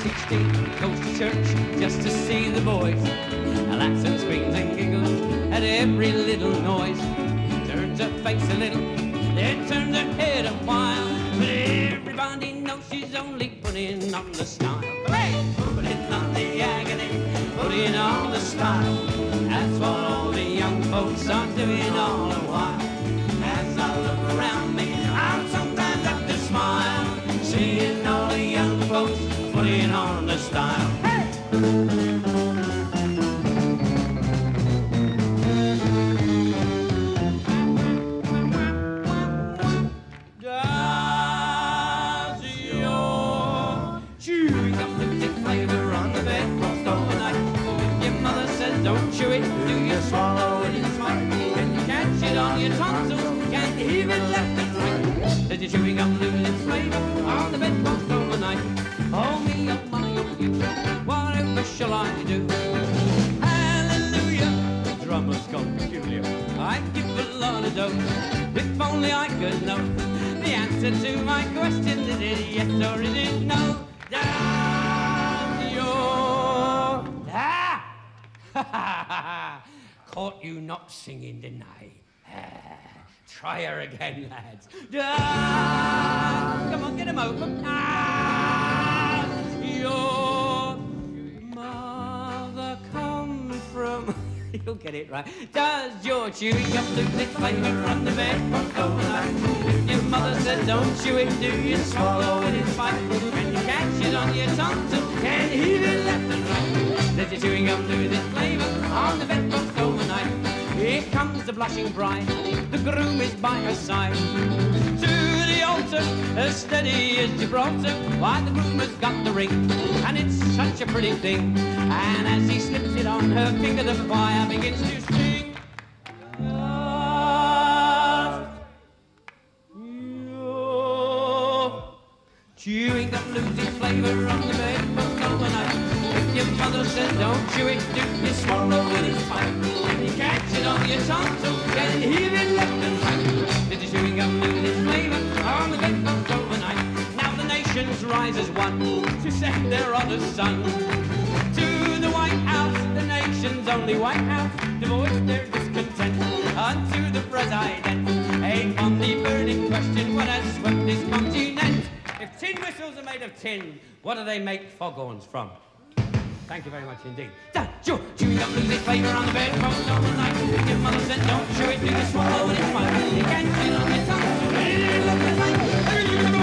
16, goes to church just to see the boys. Laughs and screams and giggles at every little noise. Turns her face a little, then turns her head a while. But everybody knows she's only putting on the style. Hey! Putting on the agony, putting on the style. That's what all the young folks are doing all the while. As I look around me, I'm sometimes up to smile, seeing all the young folks putting on the style. Hey! Don't chew it, do you swallow it in spite? Can you catch it on your tonsils? Can't hear it left and right. Does your chewing gum lose its flavor on the bedpost overnight? Oh me, oh my, oh you, whatever shall I do? Hallelujah, the drummer's gone peculiar. I'd give a lot of dough if only I could know the answer to my question. Is it yes or is it no? Down your... Caught you not singing, didn't I? Try her again, lads. Come on, get him open. Your mother come from... You'll get it right. Does your chewing gum lose its flavour on the bedpost overnight? If your mother said don't chew it, do you swallow it in spite? When you catch it on your tonsil, can't hear it left and right. Does your chewing gum lose its flavour on the bedpost overnight? Here comes the blushing bride, the groom is by her side. To the altar, as steady as Gibraltar, why the groom has got the ring, and it's such a pretty thing. And as he slips it on her finger, the fire begins to sing. Chewing gum loses flavour on the bedpost overnight. If your mother says don't chew it, do you swallow it in spite? If you catch it on your tongue, so can you hear it left and right? Did the chewing gum lose its flavour on the bedpost overnight? Now the nations rise as one to send their honest son to the White House, the nation's only White House, to voice their discontent unto the President. On the burning question, what has swept this continent? If tin whistles are made of tin, what do they make foghorns from? Thank you very much indeed. Chewing gum loses flavour on the bedpost overnight. If your mother said don't chew it, do you swallow it? It's fine. You can't chew it on your tongue.